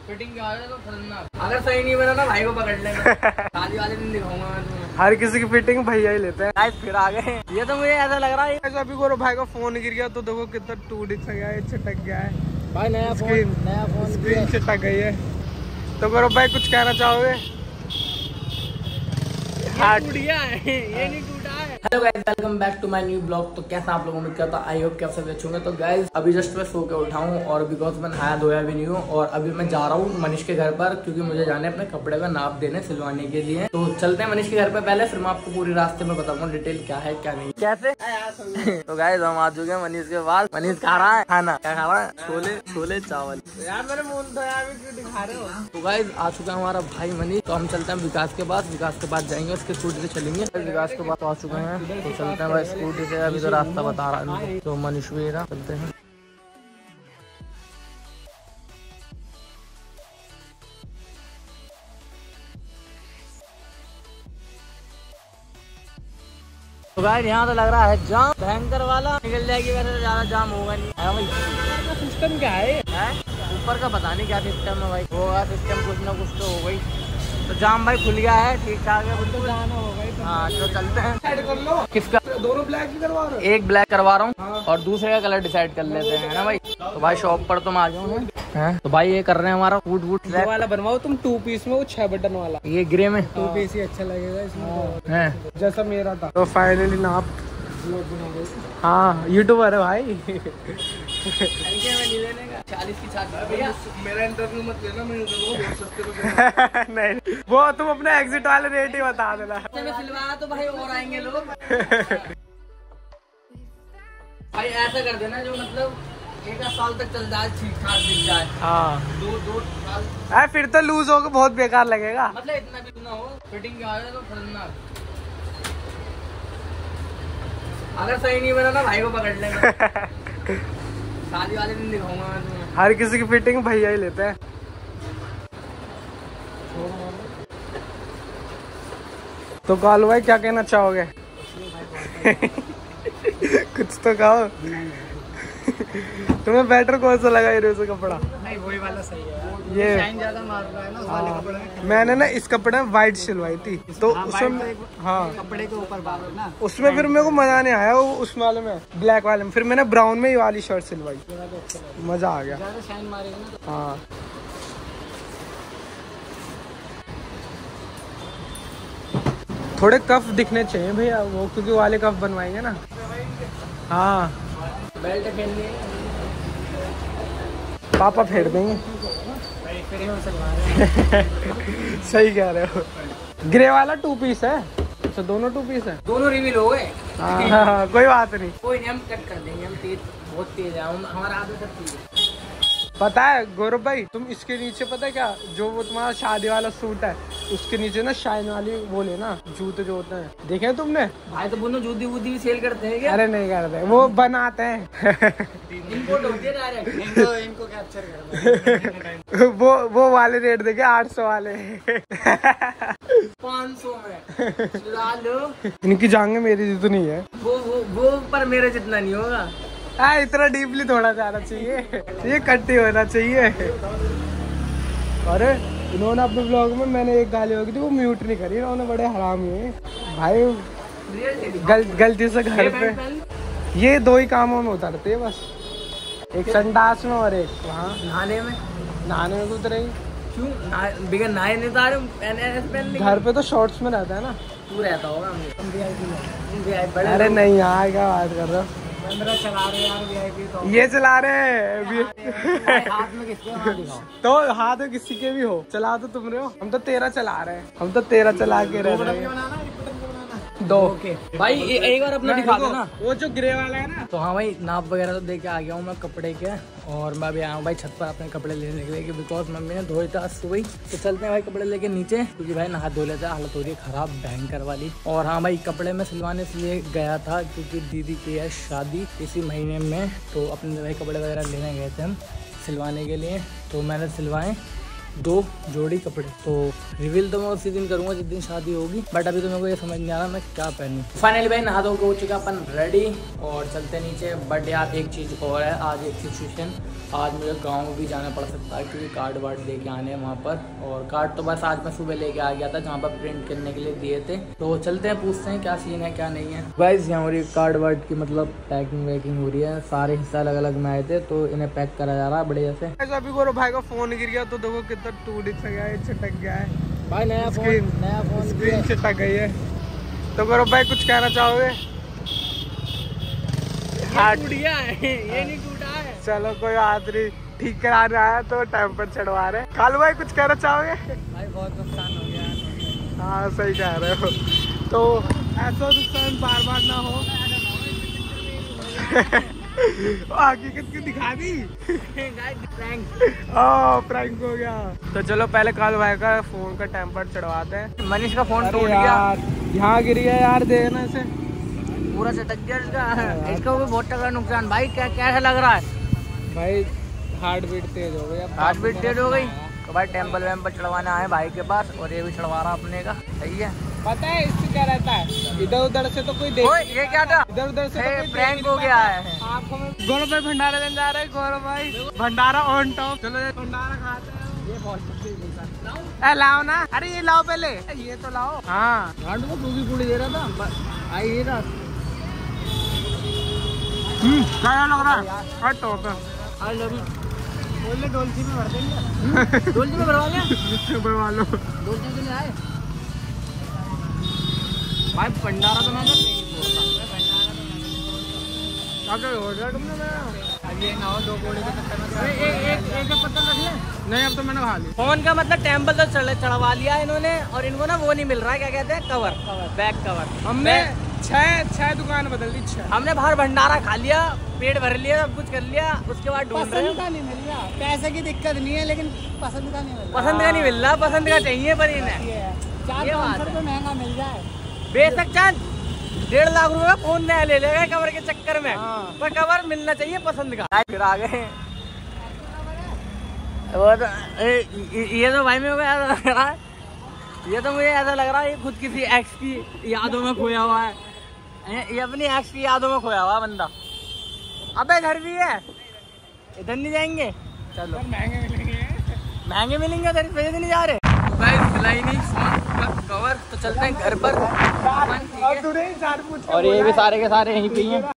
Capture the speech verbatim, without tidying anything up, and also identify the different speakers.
Speaker 1: Fitting क्या है तो खतरनाक। अगर सही नहीं बना ना भाई को पकड़ लेंगे। शादी वाले दिन दिखाऊंगा मैं तुम्हें।
Speaker 2: हर किसी की फिटिंग भैया ही लेते हैं। फिर आ गए।
Speaker 1: ये तो मुझे ऐसा लग रहा है
Speaker 2: ऐसा अभी गौरव भाई का फोन गिर गया तो देखो कितना टूट गया है, छिटक गया है
Speaker 1: भाई। नया फोन नया फोन
Speaker 2: स्क्रीन छिटक गई है। तो गौरव भाई कुछ कहना चाहोगे?
Speaker 1: ये टूट गया है, ये नहीं टूटा है। Hello guys, welcome back to my new blog. तो कैसा आप लोगों को उम्मीद करता आई होप कि आप सब अच्छे होंगे। तो गाइस अभी जस्ट मैं सो के उठा हूँ और बिकॉज मैं नहाया धोया भी नहीं हूँ और अभी मैं जा रहा हूँ मनीष के घर पर क्योंकि मुझे जाने अपने कपड़े का नाप देने सिलवाने के लिए। तो चलते हैं मनीष के घर पे पहले, फिर मैं आपको पूरी रास्ते में बताऊंगा डिटेल क्या है क्या नहीं। कैसे तो गाइस हम आ चुके हैं मनीष के पास। मनीष खा रहा है खाना। क्या खा रहा है? छोले छोले चावल।
Speaker 2: यार मेरे मुंह तो यार क्यों दिखा रहे हो?
Speaker 1: तो गाइस आ चुका है हमारा भाई मनीष। तो हम चलते हैं विकास के पास। विकास के पास जाएंगे, उसके स्कूटी से चलेंगे। विकास के पास आ चुके हैं तो चलते हैं भाई स्कूटी से। अभी तो रास्ता बता रहा है तो मनीष भी रहा, चलते हैं। तो गाइस यहाँ तो लग रहा है जाम भयंकर वाला। निकल जाएगी वैसे तो ज्यादा जाम होगा नहीं है भाई।
Speaker 2: सिस्टम क्या है?
Speaker 1: ऊपर का पता नहीं क्या सिस्टम है भाई। होगा सिस्टम कुछ ना कुछ तो होगा ही। तो जाम भाई खुल गया है, ठीक ठाक है।
Speaker 2: तो जाना होगा।
Speaker 1: हाँ तो चलते हैं।
Speaker 2: डिसाइड कर लो
Speaker 1: किसका?
Speaker 2: दोनों ब्लैक ही करवा रहे हो?
Speaker 1: एक ब्लैक करवा रहा हूँ
Speaker 2: हाँ।
Speaker 1: और दूसरे का कलर डिसाइड कर लेते हैं, है ना भाई। तो भाई शॉप पर तुम आ जाओ हैं। तो भाई ये कर रहे हैं हमारा फूट वूट
Speaker 2: वाला बनवाओ तुम टू पीस में, वो छह बटन वाला।
Speaker 1: ये ग्रे में
Speaker 2: टू पीस ही अच्छा लगेगा इसमें
Speaker 1: है
Speaker 2: जैसा मेरा था। तो फाइनली नाप। हाँ यूट्यूबर है भाई।
Speaker 1: चालीस की छात।
Speaker 2: मेरा इंटरव्यू मत लेना, मैं बहुत सस्ते में। नहीं वो तुम अपने एग्जिट वाले रेट ही बता देना।
Speaker 1: सिलवाया तो भाई और आएंगे लोग। भाई ऐसा कर देना जो मतलब एक साल तक चल जाए, ठीक ठाक दिख जाए।
Speaker 2: हाँ
Speaker 1: दो दो साल।
Speaker 2: फिर तो लूज होकर बहुत बेकार लगेगा।
Speaker 1: मतलब इतना भी ना हो, फिटिंग क्या है तो खतरनाक। अगर सही नहीं बना ना भाई को पकड़ लेंगे। शादी वाले दिन दिखाऊंगा मैं तुम्हें।
Speaker 2: हर किसी की फिटिंग भैया ही लेते हैं। तो कालू भाई क्या कहना चाहोगे? कुछ तो कहो। तुम्हें बेटर कौन सा लगा ये कपड़ा?
Speaker 3: नहीं वही वाला सही है।
Speaker 2: ये
Speaker 3: शाइन ज्यादा मार रहा है ना उस वाले कपड़े में।
Speaker 2: मैंने ना इस कपड़े में व्हाइट सिलवाई थी तो
Speaker 3: हाँ,
Speaker 2: उसमें हाँ
Speaker 3: कपड़े के ऊपर बात है ना।
Speaker 2: उसमें फिर मेरे को मजा नहीं आया। वो उस वाले में ब्लैक वाले में फिर मैंने ब्राउन में ही वाली शर्ट सिलवाई, मजा आ गया।
Speaker 3: ज्यादा शाइन मारेगा ना तो।
Speaker 2: हाँ थोड़े कफ दिखने चाहिए भैया वो, क्योंकि वाले कफ बनवाएंगे ना। हाँ
Speaker 1: बेल्ट पहननी है।
Speaker 2: पापा फेर देंगे। सही कह रहे हो। ग्रे वाला टू पीस है। अच्छा दोनों टू पीस है।
Speaker 1: दोनों रिवील हो गए।
Speaker 2: हाँ, हाँ, कोई बात नहीं।
Speaker 1: कोई नहीं, हम कट कर देंगे। हम तेज बहुत तेज है, हम हमारा आदत सब तेज है।
Speaker 2: पता है गौरव भाई, तुम इसके नीचे पता है क्या, जो वो तुम्हारा शादी वाला सूट है उसके नीचे ना शाइन वाली वो लेना जूते जो होते हैं, देखे तुमने?
Speaker 1: भाई तो बोलो जूती वूती भी सेल करते हैं क्या?
Speaker 2: अरे नहीं करते, वो बनाते हैं।
Speaker 1: इम्पोर्ट होती है डायरेक्ट।
Speaker 3: इनको इनको कैप्चर करना है।
Speaker 2: वो वो वाले रेट देखे आठ सौ वाले।
Speaker 1: पाँच सौ में चुरा लो।
Speaker 2: इनकी जांघें मेरी जितनी नहीं है।
Speaker 1: वो वो वो पर मेरे जितना नहीं होगा।
Speaker 2: आ, इतना डीपली थोड़ा जाना चाहिए, ये कट्टी होना चाहिए। अरे इन्होंने अपने ब्लॉग में मैंने एक गाली होगी थी वो म्यूट नहीं करी, इन्होंने बड़े हरामी है भाई। गल, गलती से घर पे ये दो ही कामों में उतरते है बस, एक संडास में और एक वहाँ
Speaker 1: नहाने में।
Speaker 2: नहाने में उतरेंगे।
Speaker 1: क्यों बिगड़ नहाए नहीं था रहे?
Speaker 2: घर पे तो शॉर्ट्स में रहता है ना।
Speaker 1: तू रहता होगा।
Speaker 2: अरे नहीं यार क्या बात कर रहे हो।
Speaker 3: चला रहे यार वीआईपी तो।
Speaker 2: ये चला रहे हैं
Speaker 3: हाथ में किसके वहाँ दिखाओ।
Speaker 2: तो हाथ में किसी के भी हो, चला तो तुम रहे हो। हम तो तेरह चला रहे हैं, हम तो तेरह चला के रह रहे हैं। दो
Speaker 1: भाई एक बार अपना दिखा दो ना।
Speaker 2: वो जो ग्रे वाला है ना।
Speaker 1: तो हाँ भाई नाप वगैरह तो दे के आ गया हूँ मैं कपड़े के। और मैं अभी आया हूँ भाई छत पर अपने कपड़े लेने के लिए, बिकॉज मम्मी ने धोए था सुबह। तो चलते हैं भाई कपड़े लेके नीचे, क्योंकि भाई नहा धो लेते हैं, हालत हो रही है खराब भयंकर वाली। और हाँ भाई कपड़े में सिलवाने इसलिए गया था क्योंकि दीदी की है शादी इसी महीने में। तो अपने भाई कपड़े वगैरह लेने गए थे हम सिलवाने के लिए। तो मैंने सिलवाए दो जोड़ी कपड़े। तो रिवील तो मैं उसी दिन करूंगा जिस दिन शादी होगी, बट अभी तो मेरे को ये समझ नहीं आ रहा मैं क्या पहनूं। फाइनली भाई नहा धो के हो चुका अपन रेडी और चलते नीचे। बट यार एक चीज़ और है, आज एक सिचुएशन, आज मुझे गांव भी जाना पड़ सकता है क्योंकि कार्ड वार्ड लेके आने हैं वहाँ पर। और कार्ड तो बस आज मैं सुबह लेके आ गया था जहाँ पर प्रिंट करने के लिए दिए थे। तो चलते हैं, पूछते हैं क्या सीन है क्या नहीं है। गाइस यहाँ हो रही कार्ड वार्ड की मतलब पैकिंग वैकिंग हो रही है, सारे हिस्सा अलग अलग में आए थे तो इन्हें पैक करा जा रहा है बढ़िया से।
Speaker 2: अभी गोरो भाई का फोन गिर गया तो देखो कितना टूट गया है, छिटक गया है
Speaker 1: भाई। नया फोन नया फोन
Speaker 2: स्क्रीन छिटक गई है। तो गोरो भाई कुछ कहना चाहोगे?
Speaker 1: टूट गया है, ये नहीं टूटा है।
Speaker 2: चलो कोई बात नहीं, ठीक कराने आया तो टाइम पर चढ़वा रहे। कालू भाई कुछ कहना चाहोगे?
Speaker 1: भाई बहुत नुकसान हो गया।
Speaker 2: हाँ सही कह रहे हो, तो ऐसा नुकसान बार बार ना हो। हकीकत की दिखा दी। ओह प्रैंक हो गया। तो चलो पहले कालू भाई का फोन का टेम्पर चढ़वाते हैं।
Speaker 1: मनीष का फोन टूट
Speaker 2: गया, यहाँ गिर गया यार, देखना इसे
Speaker 1: पूरा चटक गया इसका। इसका भी बहुत तगड़ा नुकसान भाई। क्या कैसा लग रहा है
Speaker 2: भाई? हार्ट बीट तेज हो गई।
Speaker 1: हार्ट बीट तेज हो गई तो भाई टेम्पल वेम्पल चढ़वाना है भाई के पास, और ये भी चढ़वा रहा अपने का। सही है।
Speaker 2: पता है इससे क्या रहता है, इधर उधर से तो कोई देख,
Speaker 1: ये क्या था,
Speaker 2: इधर उधर से तो
Speaker 1: प्रैंक हो गया है।
Speaker 2: आपको गौरव भाई भंडारा लेने जा रहे हैं। गौरव भाई भंडारा ऑन टॉप। चलो भंडारा खाते हैं। ये बहुत लाओ ना, अरे ये लाओ पहले, ये तो लाओ। हाँ
Speaker 1: को पूरी पूरी दे रहा था, आई ये था।
Speaker 2: क्या लग रहा है? टॉप
Speaker 1: बोले डोलची में भर देंगे। डोलची में भरवा लें,
Speaker 2: भरवा लो।
Speaker 1: डोलची में नहीं आए भाई। भंडारा तो मैं
Speaker 2: ये ना हो दो गोले के चक्कर में
Speaker 1: एक एक पत्थर रख ले।
Speaker 2: नहीं अब तो मैंने खा ली।
Speaker 1: फोन का मतलब टेम्पल तो चढ़वा लिया इन्होंने, और इनको ना वो नहीं मिल रहा है, क्या कहते हैं, कवर, बैक कवर।
Speaker 2: हमने छह छह दुकान बदल दी। छह
Speaker 1: हमने बाहर भंडारा खा लिया, पेट भर लिया, सब कुछ कर लिया, उसके बाद ढूंढ रहे हैं।
Speaker 3: पसंद का नहीं मिल रहा, पैसे की दिक्कत नहीं है लेकिन पसंद का नहीं मिल रहा।
Speaker 1: पसंद का नहीं मिल रहा, पसंद का चाहिए पर इन्हें।
Speaker 3: चार पाँच सौ रुपये महंगा मिल जाए
Speaker 1: बेशक चांद डेढ़ लाख रुपए का फोन नया ले लेगा कवर के चक्कर में, पर कवर मिलना चाहिए पसंद का। फिर आ गए वो तो, ये तो भाई मेरे को ऐसा लग रहा है, ये तो मुझे ऐसा लग रहा है ये खुद किसी एक्स की यादों में खोया हुआ है। ये अपनी एक्स की यादों में खोया हुआ बंदा। अबे घर भी है, इधर नहीं जाएंगे। चलो
Speaker 2: महंगे मिलेंगे,
Speaker 1: महंगे मिलेंगे, उधर पैसे नहीं जा रहे। मिलाई नहीं फोन कवर, तो चलते हैं घर पर। और ये भी सारे के सारे यहीं पे ही हैं।